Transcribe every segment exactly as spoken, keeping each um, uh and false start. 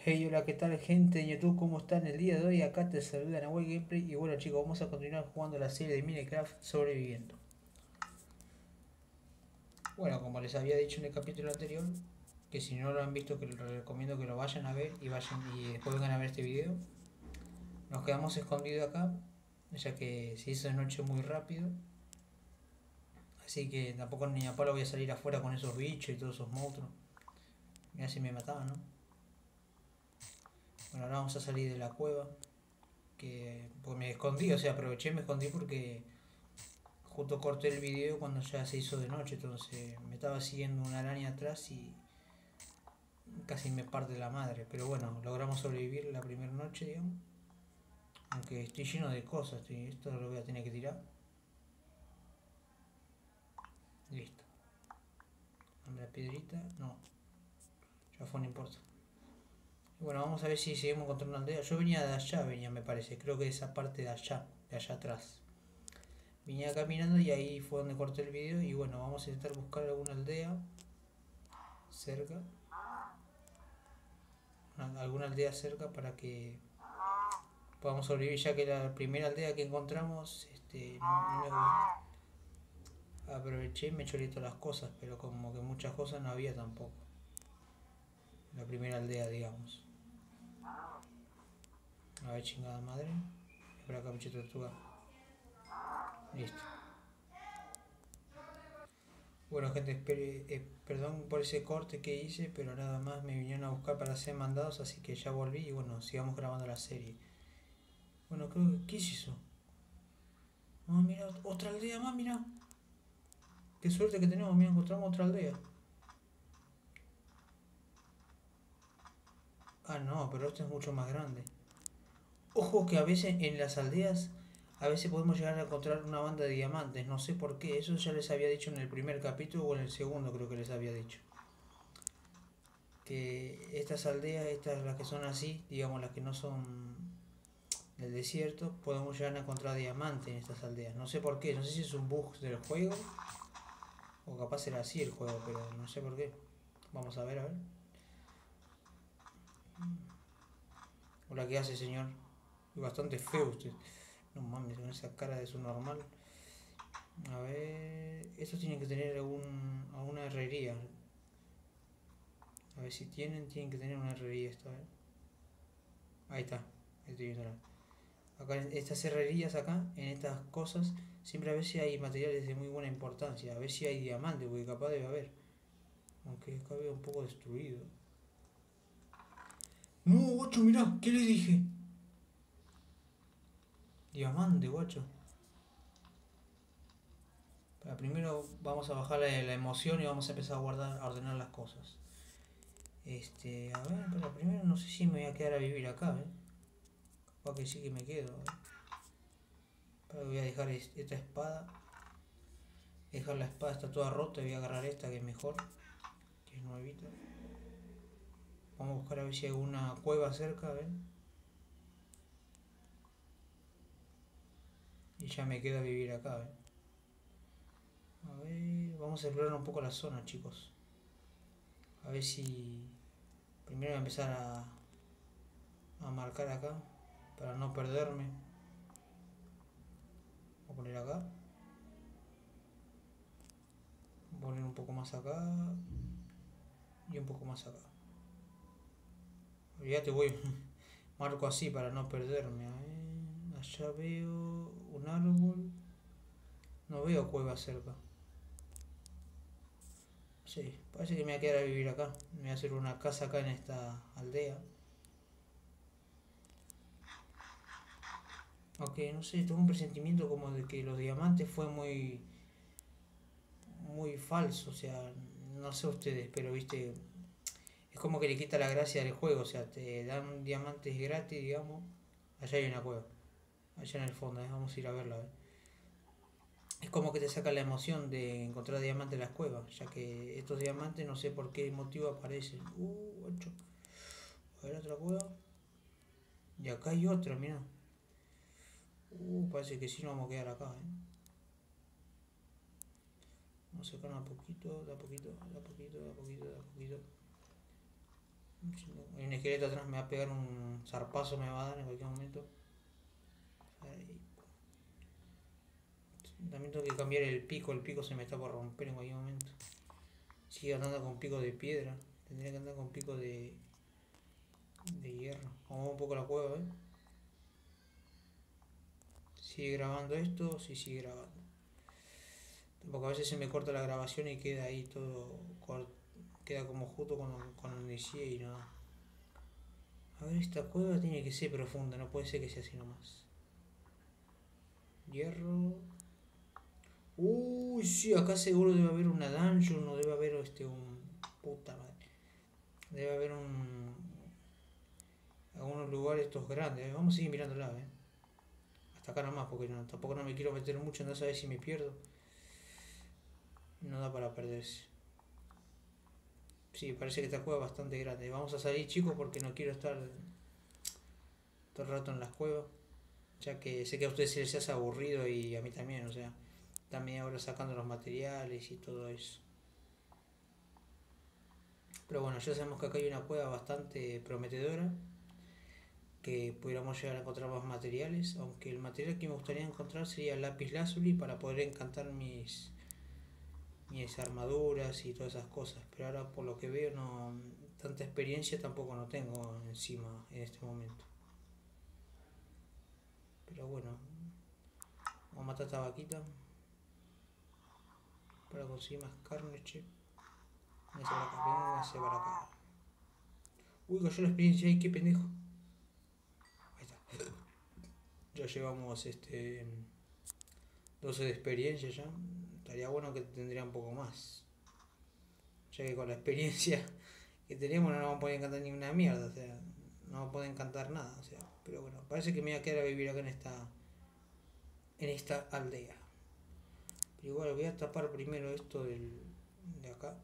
Hey, hola, ¿qué tal gente de YouTube? ¿Cómo están el día de hoy? Acá te saluda Nahuel Gameplay y bueno chicos, vamos a continuar jugando la serie de Minecraft Sobreviviendo. Bueno, como les había dicho en el capítulo anterior, que si no lo han visto, que les recomiendo que lo vayan a ver y vayan y después vengan a ver este video. Nos quedamos escondidos acá, ya que se hizo de noche muy rápido, así que tampoco ni a palo voy a salir afuera con esos bichos y todos esos monstruos. Mira si me mataban, ¿no? Bueno, ahora vamos a salir de la cueva, que pues me escondí, o sea, aproveché y me escondí porque justo corté el video cuando ya se hizo de noche, entonces me estaba siguiendo una araña atrás y casi me parte la madre. Pero bueno, logramos sobrevivir la primera noche, digamos. Aunque estoy lleno de cosas, estoy, esto lo voy a tener que tirar. Listo. Anda la piedrita, no, ya fue, no importa. Y bueno, vamos a ver si seguimos encontrando una aldea. Yo venía de allá, venía me parece, creo que de esa parte de allá, de allá atrás. Venía caminando y ahí fue donde corté el video. Y bueno, vamos a intentar buscar alguna aldea cerca. Alguna aldea cerca para que podamos sobrevivir, ya que la primera aldea que encontramos este, no, no me gusta. Aproveché y me choré todas las cosas, pero como que muchas cosas no había tampoco. La primera aldea, digamos. A ver, chingada madre. Espera acá, bicho tortuga. Listo. Bueno, gente, espere, eh, perdón por ese corte que hice, pero nada más me vinieron a buscar para ser mandados, así que ya volví y bueno, sigamos grabando la serie. Bueno, creo que... ¿Qué es eso? Ah, mira, otra aldea más, mira. Qué suerte que tenemos, mira, encontramos otra aldea. Ah, no, pero esta es mucho más grande. Ojo que a veces en las aldeas, a veces podemos llegar a encontrar una banda de diamantes, no sé por qué, eso ya les había dicho en el primer capítulo o en el segundo creo que les había dicho. Que estas aldeas, estas las que son así, digamos las que no son del desierto, podemos llegar a encontrar diamantes en estas aldeas. No sé por qué, no sé si es un bug del juego o capaz era así el juego, pero no sé por qué. Vamos a ver, a ver. Hola, ¿qué hace, señor? Es bastante feo usted. No mames, con esa cara de su normal. A ver, estos tienen que tener algún, alguna herrería. A ver si tienen, tienen que tener una herrería esta vez. Ahí está, estoy viendo acá en estas herrerías acá, en estas cosas, siempre a ver si hay materiales de muy buena importancia, a ver si hay diamantes, porque capaz debe haber. Aunque acá veo un poco destruido. No, guacho, mirá, ¿qué le dije? Diamante, guacho. Para primero vamos a bajar la, la emoción y vamos a empezar a guardar, a ordenar las cosas. Este, a ver, pero primero no sé si me voy a quedar a vivir acá, ¿eh? Capaz que sí que me quedo, ¿eh? Pero voy a dejar esta espada. Dejar la espada, está toda rota y voy a agarrar esta que es mejor, que es nuevita. Vamos a buscar a ver si hay alguna cueva cerca, a ver. Y ya me queda vivir acá, ¿eh? A ver, vamos a explorar un poco la zona, chicos. A ver si... Primero voy a empezar a, a marcar acá, para no perderme. Voy a poner acá. Voy a poner un poco más acá. Y un poco más acá. Ya te voy... Marco así para no perderme. A ver, allá veo un árbol. No veo cueva cerca. Sí, parece que me voy a quedar a vivir acá. Me voy a hacer una casa acá en esta aldea. Aunque no sé, tengo un presentimiento como de que los diamantes fue muy muy falso, o sea, no sé ustedes, pero viste, es como que le quita la gracia del juego, o sea, te dan diamantes gratis, digamos. Allá hay una cueva, allá en el fondo, ¿eh? Vamos a ir a verla. ¿Eh? Es como que te saca la emoción de encontrar diamantes en las cuevas, ya que estos diamantes no sé por qué motivo aparecen. Uh, ocho. A ver otra cueva. Y acá hay otra, mira. Uh, parece que sí nos vamos a quedar acá, ¿eh? Vamos a sacar a poquito, de a poquito, de a poquito, de a poquito, de a poquito. Hay un esqueleto atrás, me va a pegar un zarpazo, me va a dar en cualquier momento. Ahí. También tengo que cambiar el pico, el pico se me está por romper en cualquier momento. Sigue andando con pico de piedra. Tendría que andar con pico de, de hierro. Vamos un poco la cueva, ¿eh? Sigue grabando esto, sí sigue grabando. Porque a veces se me corta la grabación y queda ahí todo, queda como justo cuando, cuando inicié y nada. A ver, esta cueva tiene que ser profunda, no puede ser que sea así nomás. Hierro. Uy, sí, acá seguro debe haber una dungeon, o debe haber este un... Puta madre. Debe haber un... Algunos lugares estos grandes. ¿Eh? Vamos a seguir mirándola, eh. Hasta acá nomás, porque no, tampoco no me quiero meter mucho, no sabes si me pierdo. No da para perderse. Sí, parece que esta cueva es bastante grande. Vamos a salir, chicos, porque no quiero estar todo el rato en las cuevas. Ya que sé que a ustedes se les hace aburrido y a mí también, o sea, están media hora sacando los materiales y todo eso. Pero bueno, ya sabemos que acá hay una cueva bastante prometedora, que pudiéramos llegar a encontrar más materiales, aunque el material que me gustaría encontrar sería lápiz lazuli para poder encantar mis, mis armaduras y todas esas cosas. Pero ahora por lo que veo no tanta experiencia tampoco no tengo encima en este momento. Pero bueno, vamos a matar a esta vaquita para conseguir más carne, che. Véngase para acá, véngase para acá. Uy, cayó la experiencia ahí, qué pendejo. Ahí está. Ya llevamos este doce de experiencia ya. Estaría bueno que tendría un poco más. Ya que con la experiencia que tenemos no nos vamos a poder encantar ni una mierda. O sea, no vamos a poder encantar nada. O sea, pero bueno, parece que me voy a quedar a vivir acá en esta, en esta aldea. Pero igual voy a tapar primero esto del, de acá.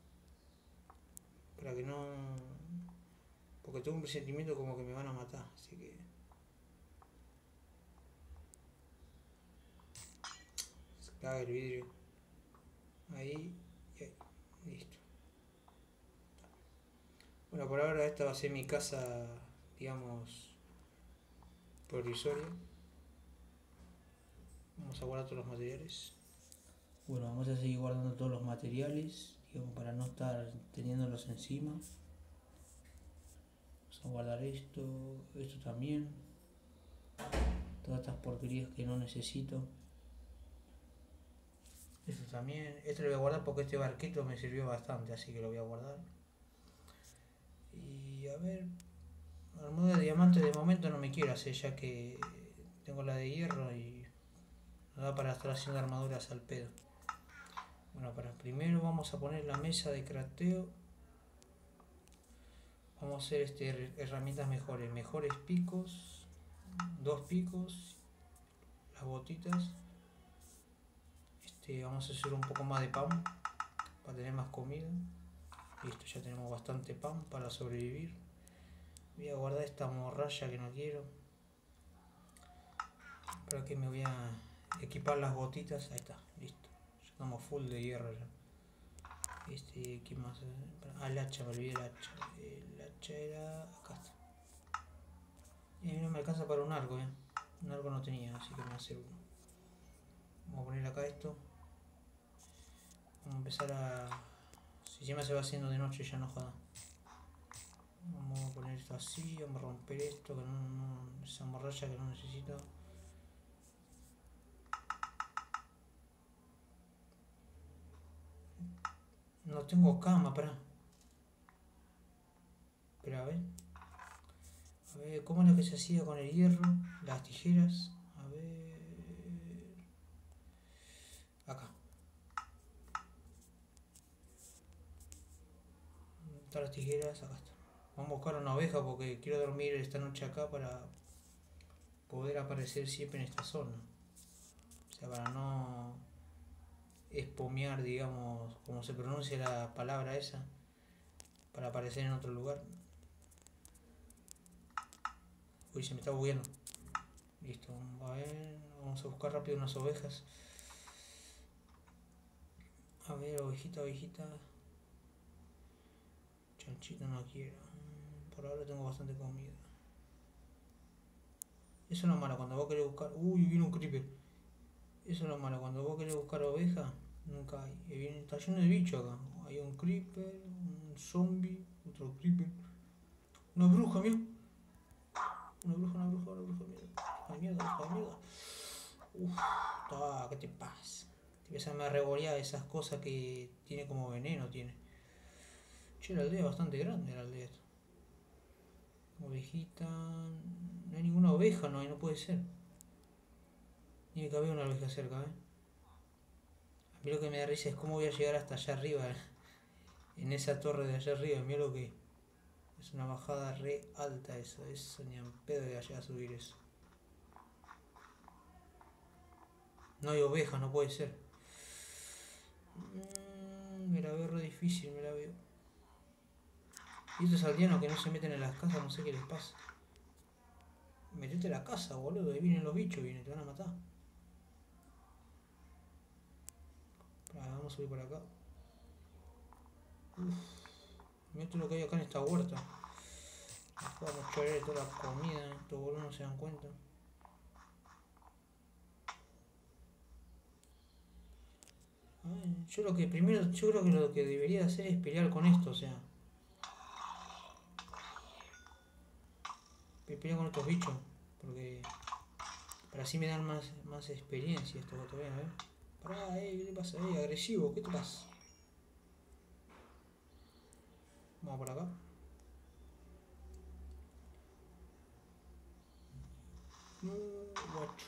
Para que no... Porque tengo un presentimiento como que me van a matar. Así que... Se caga el vidrio. Ahí y ahí. Listo. Bueno, por ahora esta va a ser mi casa, digamos, provisoria. Vamos a guardar todos los materiales. Bueno, vamos a seguir guardando todos los materiales, digamos, para no estar teniéndolos encima. Vamos a guardar esto, esto también. Todas estas porquerías que no necesito. Esto también. Esto lo voy a guardar porque este barquito me sirvió bastante, así que lo voy a guardar. Y a ver... Armadura de diamante de momento no me quiero hacer, ya que tengo la de hierro y no da para estar haciendo armaduras al pedo. Bueno, para primero vamos a poner la mesa de crafteo. Vamos a hacer este, herramientas mejores. Mejores picos. Dos picos. Las botitas. Este, vamos a hacer un poco más de pan. Para tener más comida. Listo, ya tenemos bastante pan para sobrevivir. Voy a guardar esta morralla que no quiero. Para que me voy a equipar las botitas. Ahí está, listo. Ya estamos full de hierro ya. Este, ¿qué más? Ah, el hacha, me olvidé el hacha. El hacha era... acá está. Y a mí no me alcanza para un arco, eh. Un arco no tenía, así que me voy a hacer uno. Vamos a poner acá esto. Vamos a empezar a... Si encima se va haciendo de noche ya no joda. Vamos a poner esto así, vamos a romper esto, que no, no, esa morralla que no necesito. No tengo cama, para. Pero a ver. A ver, ¿cómo es lo que se hacía con el hierro? Las tijeras. A ver. Acá. ¿Dónde están las tijeras? Acá está. Vamos a buscar una oveja porque quiero dormir esta noche acá para poder aparecer siempre en esta zona. O sea, para no espomear, digamos, como se pronuncia la palabra esa, para aparecer en otro lugar. Uy, se me está bugueando. Listo, vamos a ver, vamos a buscar rápido unas ovejas. A ver, ovejita, ovejita. Chanchito no quiero. Por ahora tengo bastante comida. Eso no es malo cuando vos querés buscar. Uy, viene un creeper. Eso es lo malo, cuando vos querés buscar ovejas, nunca hay. Y viene, está lleno de bichos acá. Hay un creeper, un zombie, otro creeper. Una bruja, mira. Una bruja, una bruja, una bruja, mierda. Ay, mierda, hija de mierda. Uff, ta, ¿qué te pasa? Te empiezan a revolear esas cosas que tiene como veneno, tiene. Che, la aldea es bastante grande, la aldea esta. Ovejita. No hay ninguna oveja, no hay, no puede ser. Tiene que haber una oveja cerca, eh. A mí lo que me da risa es cómo voy a llegar hasta allá arriba, eh. En esa torre de allá arriba, mira lo que es una bajada re alta eso, eso ni en pedo de allá a subir eso. No hay ovejas, no puede ser. Mm, me la veo re difícil, me la veo. Y estos aldeanos que no se meten en las casas, no sé qué les pasa. Metete a la casa, boludo, ahí vienen los bichos, vienen, te van a matar. Pará, vamos a subir por acá. Uff, mira todo lo que hay acá en esta huerta. Vamos a chorar toda la comida, estos boludos no se dan cuenta. Ay, yo lo que primero, yo creo que lo que debería hacer es pelear con esto, o sea. Pelear con estos bichos, porque para así me dan más, más experiencia estos otros, a ver. Pará, eh, ¿qué te pasa? Eh, agresivo, ¿qué te pasa? Vamos por acá. No, guacho.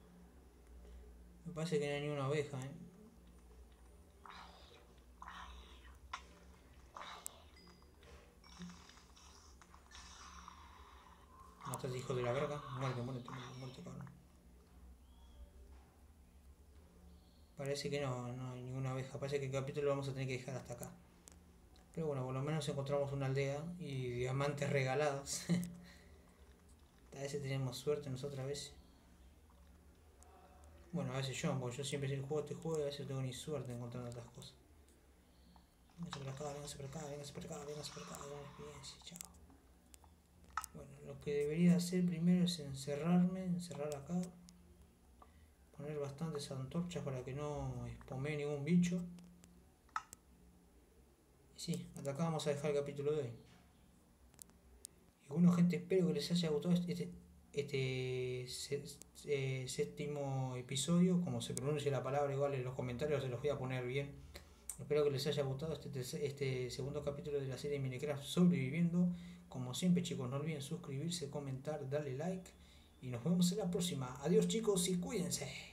Me parece que no hay ni una oveja, eh. Matate, hijo de la verga. Muerte, muerte, muerte, muerte, cabrón. Parece que no, no hay ninguna oveja. Parece que el capítulo lo vamos a tener que dejar hasta acá. Pero bueno, por lo menos encontramos una aldea y diamantes regalados. A veces tenemos suerte nosotros a veces. Bueno, a veces yo, porque yo siempre si el juego este juego y a veces no tengo ni suerte encontrando otras cosas. Véngase por acá, véngase por acá, véngase por acá, véngase por acá, buena experiencia, chao. Bueno, lo que debería hacer primero es encerrarme, encerrar acá. Poner bastantes antorchas para que no spamee ningún bicho. Y sí, hasta acá vamos a dejar el capítulo de hoy. Y bueno, gente, espero que les haya gustado este, este eh, séptimo episodio. Como se pronuncia la palabra, igual en los comentarios se los voy a poner bien. Espero que les haya gustado este, este segundo capítulo de la serie Minecraft Sobreviviendo. Como siempre, chicos, no olviden suscribirse, comentar, darle like. Y nos vemos en la próxima. Adiós, chicos, y cuídense.